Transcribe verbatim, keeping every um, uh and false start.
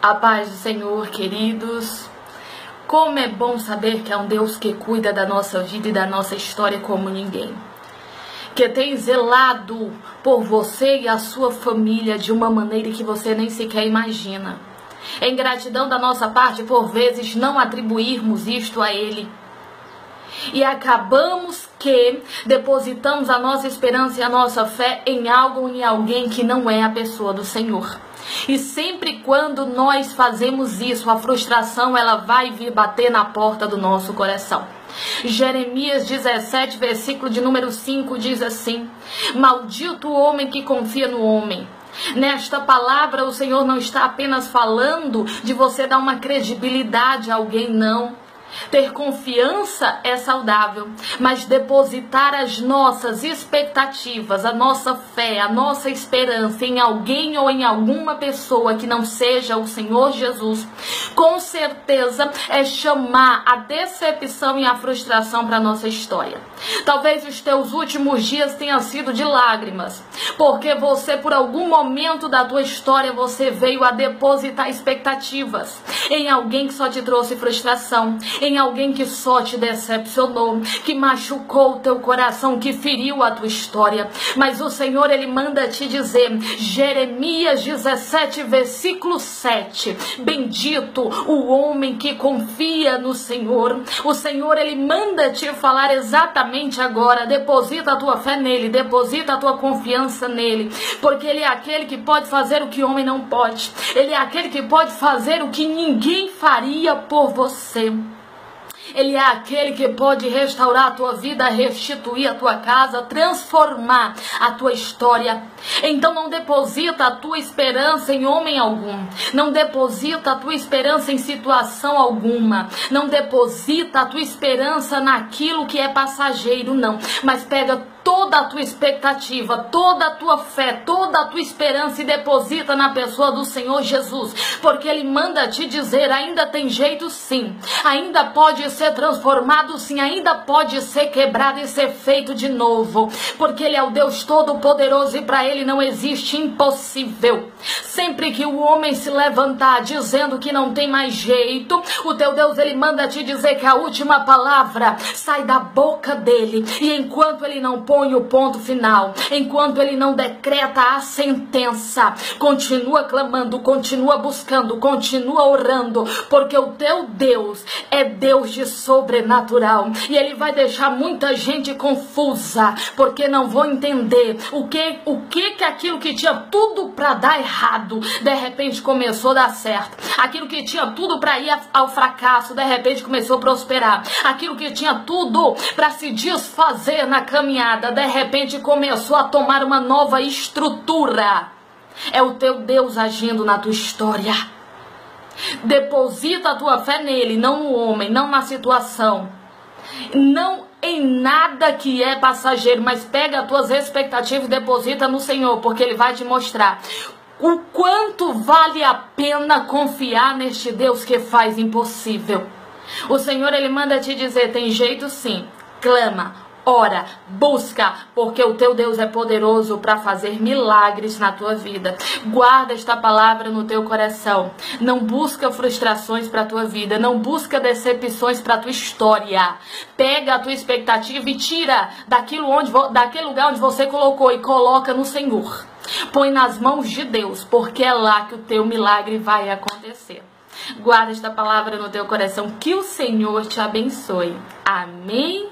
A paz do Senhor, queridos. Como é bom saber que é um Deus que cuida da nossa vida e da nossa história como ninguém. Que tem zelado por você e a sua família de uma maneira que você nem sequer imagina. Em gratidão da nossa parte, por vezes, não atribuirmos isto a Ele. E acabamos que depositamos a nossa esperança e a nossa fé em algo ou em alguém que não é a pessoa do Senhor. E sempre quando nós fazemos isso, a frustração ela vai vir bater na porta do nosso coração. Jeremias dezessete, versículo de número cinco diz assim: maldito o homem que confia no homem. Nesta palavra o Senhor não está apenas falando de você dar uma credibilidade a alguém, não. Ter confiança é saudável, mas depositar as nossas expectativas, a nossa fé, a nossa esperança em alguém ou em alguma pessoa que não seja o Senhor Jesus, com certeza é chamar a decepção e a frustração para a nossa história. Talvez os teus últimos dias tenham sido de lágrimas, porque você por algum momento da tua história você veio a depositar expectativas em alguém que só te trouxe frustração, em alguém que só te decepcionou, que machucou o teu coração, que feriu a tua história. Mas o Senhor, Ele manda te dizer, Jeremias dezessete, versículo sete, bendito o homem que confia no Senhor. O Senhor, Ele manda te falar exatamente agora, deposita a tua fé nele, deposita a tua confiança nele, porque Ele é aquele que pode fazer o que o homem não pode. Ele é aquele que pode fazer o que ninguém faria por você. Ele é aquele que pode restaurar a tua vida, restituir a tua casa, transformar a tua história. Então não deposita a tua esperança em homem algum. Não deposita a tua esperança em situação alguma. Não deposita a tua esperança naquilo que é passageiro, não. Mas pega toda a tua expectativa, toda a tua fé, toda a tua esperança e deposita na pessoa do Senhor Jesus. Porque Ele manda te dizer, ainda tem jeito sim. Ainda pode ser transformado sim. Ainda pode ser quebrado e ser feito de novo. Porque Ele é o Deus Todo-Poderoso e para Ele não existe impossível. Sempre que o homem se levantar dizendo que não tem mais jeito, o teu Deus Ele manda te dizer que a última palavra sai da boca dele. E enquanto Ele não põe o ponto final, enquanto Ele não decreta a sentença, continua clamando, continua buscando, continua orando, porque o teu Deus é Deus de sobrenatural. E Ele vai deixar muita gente confusa, porque não vão entender o que, o que que aquilo que tinha tudo para dar errado, de repente começou a dar certo. Aquilo que tinha tudo para ir ao fracasso, de repente começou a prosperar. Aquilo que tinha tudo para se desfazer na caminhada, de repente começou a tomar uma nova estrutura. É o teu Deus agindo na tua história. Deposita a tua fé nele, não no homem, não na situação, não em nada que é passageiro, mas pega as tuas expectativas e deposita no Senhor, porque Ele vai te mostrar o quanto vale a pena confiar neste Deus que faz impossível. O Senhor, Ele manda te dizer, tem jeito sim, clama, ora, busca, porque o teu Deus é poderoso para fazer milagres na tua vida. Guarda esta palavra no teu coração. Não busca frustrações para a tua vida, não busca decepções para a tua história. Pega a tua expectativa e tira daquilo onde, daquele lugar onde você colocou e coloca no Senhor. Põe nas mãos de Deus, porque é lá que o teu milagre vai acontecer. Guarda esta palavra no teu coração, que o Senhor te abençoe. Amém?